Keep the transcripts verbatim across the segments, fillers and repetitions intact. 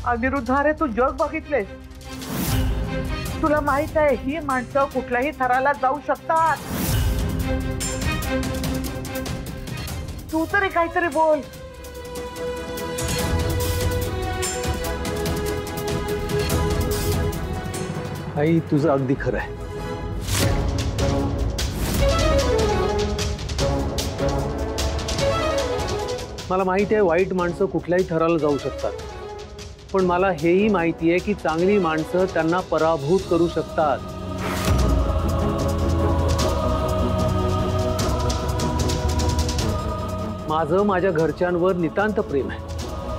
अनिरुद्ध, अरे तू जग बघितलेस? तुला माहित आहे ही माणसं कुठल्याही थराला जाऊ शकतात. तू तरी काहीतरी बोल. आई, तुझं अगदी खरं आहे. मला माहिती आहे वाईट माणसं कुठल्याही थराला जाऊ शकतात, पण मला हेही माहिती आहे की चांगली माणसं त्यांना पराभूत करू शकतात. माझं माझ्या घरच्यांवर नितांत प्रेम आहे,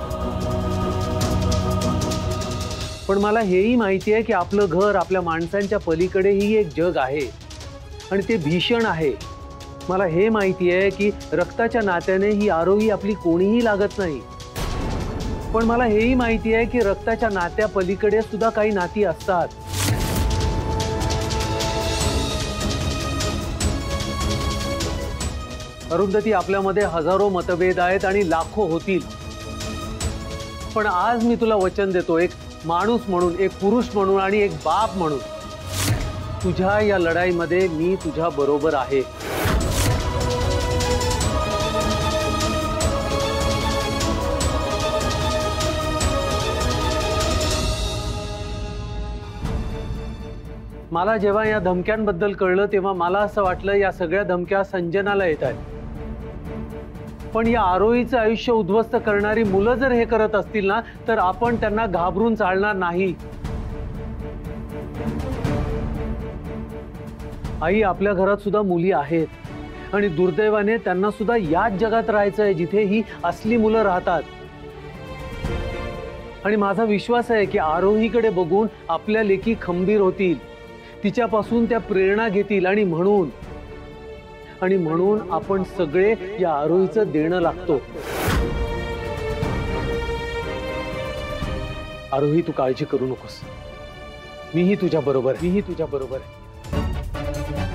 पण मला हेही माहिती आहे की आपलं घर, आपल्या माणसांच्या पलीकडेही एक जग आहे आणि ते भीषण आहे. मला हे माहिती आहे की रक्ताच्या नात्याने ही आरोही आपली कोणीही लागत नाही, पण मला हेही माहिती आहे की रक्ताच्या नात्या पलीकडे सुद्धा काही नाती असतात. अरुंधती, आपल्यामध्ये हजारो मतभेद आहेत आणि लाखो होतील, पण आज मी तुला वचन देतो, एक माणूस म्हणून, एक पुरुष म्हणून आणि एक बाप म्हणून, तुझ्या या लढाईमध्ये मी तुझ्या बरोबर आहे. मला जेव्हा या धमक्यांबद्दल कळलं तेव्हा मला असं वाटलं या सगळ्या धमक्या संजनाला येत आहेत, पण या आरोहीचं आयुष्य उद्ध्वस्त करणारी मुलं जर हे करत असतील ना, तर आपण त्यांना घाबरून चालणार नाही. आई, आपल्या घरात सुद्धा मुली आहेत आणि दुर्दैवाने त्यांना सुद्धा याच जगात राहायचं आहे जिथे ही असली मुलं राहतात. आणि माझा विश्वास आहे की आरोहीकडे बघून आपल्या लेकी खंबीर होतील, तिच्यापासून त्या प्रेरणा घेतील आणि म्हणून आणि म्हणून आपण सगळे या आरोहीचं देणं लागतो. आरोही, तू काळजी करू नकोस, मीही तुझ्या बरोबर मीही तुझ्या बरोबर आहे.